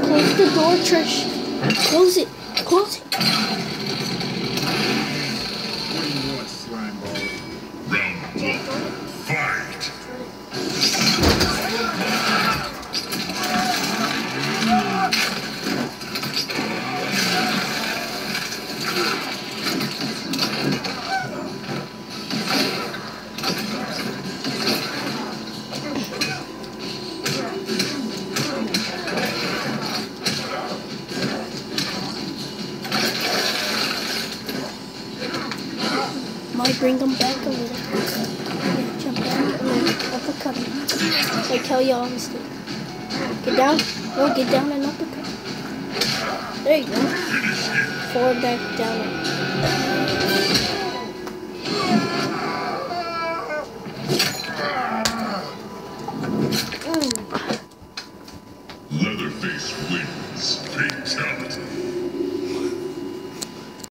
Close the door, Trish. Close it. Close it. What do you want, slime ball? Round one. Fight! Might bring them back a little. Yeah, jump back a little. Uppercut. Like how you always do. Get down. No, get down and uppercut. There you go. Forward, back, down. Leatherface wins.